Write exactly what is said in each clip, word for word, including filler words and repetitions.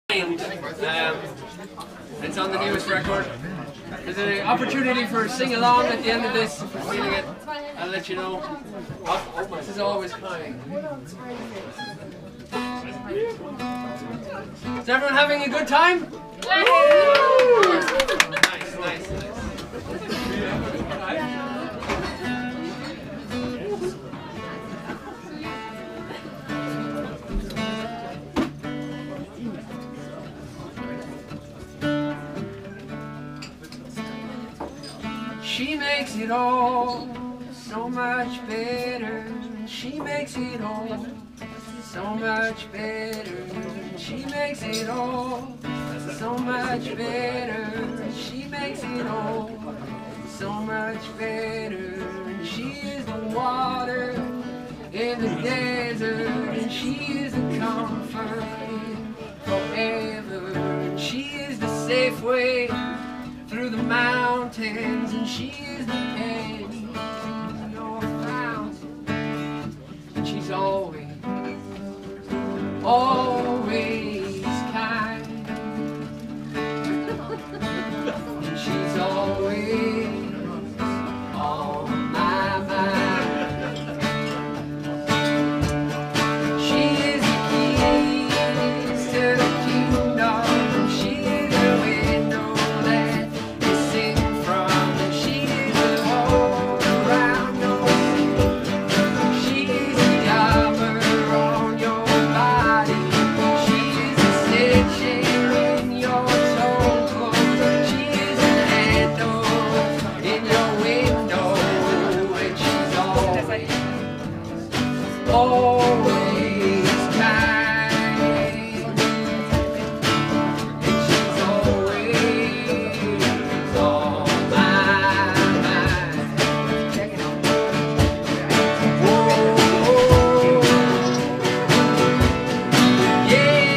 Um, it's on the newest record. There's an opportunity for sing along at the end of this. If you're feeling it, I'll let you know. This is always kind. Is everyone having a good time? Nice, nice, nice. She makes it all so much better. She makes it all so much better. She makes it all so much better. She makes it all so much better. She is the water in the desert, and she is the comfort forever. She is the safe way through the mountains, and she is the penny in your fountain. And she's always, always kind. And she's always on my mind. She is the keys to the kingdom. She is the window that you sing from. And she is the hope around your feet. She is the armor on your body. She is the stitching in your toe clothes. She is the handle in your window. And she's always, always kind. And she's always on my mind. Check it out. Whoa, yeah.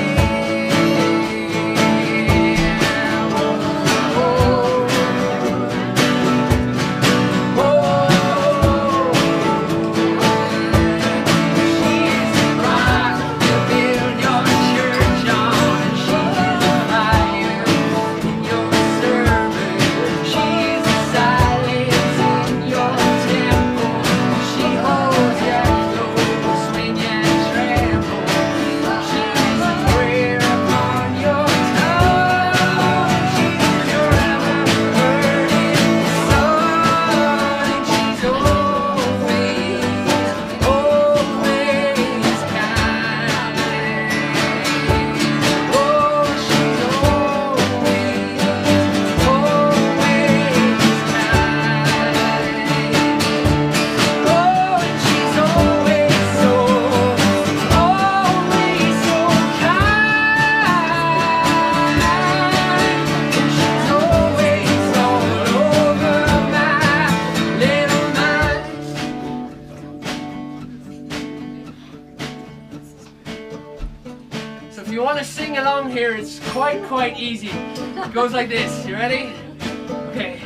So if you want to sing along here, it's quite, quite easy. It goes like this. You ready? Okay.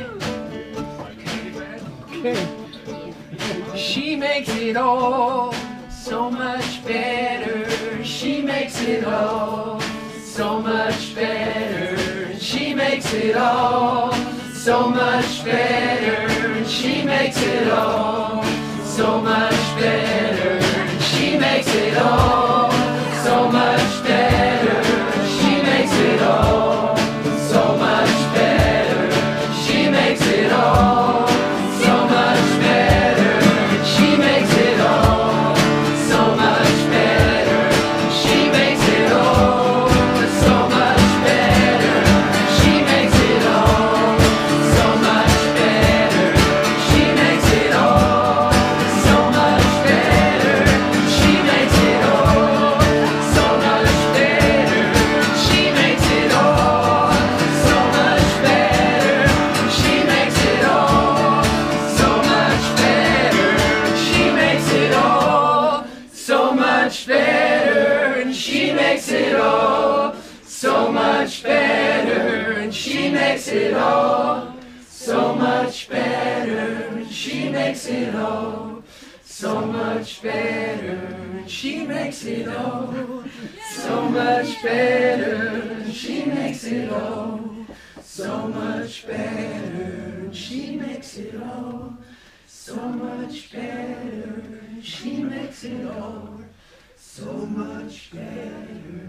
Okay. She makes it all so much better. She makes it all so much better. She makes it all so much better. She makes it all so much better. She makes it all so much better. She makes it all so much better. She makes it all so much better. She makes it all so much better. She makes it all so much better. She makes it all so much better. She makes it all so much better. She makes it all so much better. She makes it all so much better. She makes it all so much better. She makes it all so much better. And she makes it all so much better. And she makes it all so much better. And she makes it all so much better. And she makes it all so much better. She makes it all so much better. She makes it all so much better. She makes it all so much better.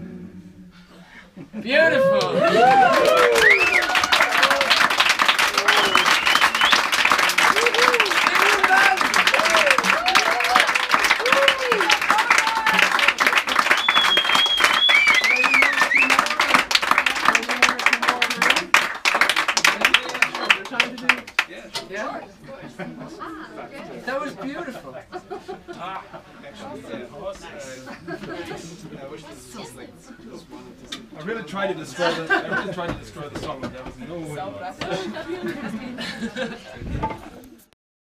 Beautiful. Yeah? That was beautiful. Ah, actually, yeah. I wish this was like just one of this. I really tried to destroy the. I really tried to destroy the song, but there was no way.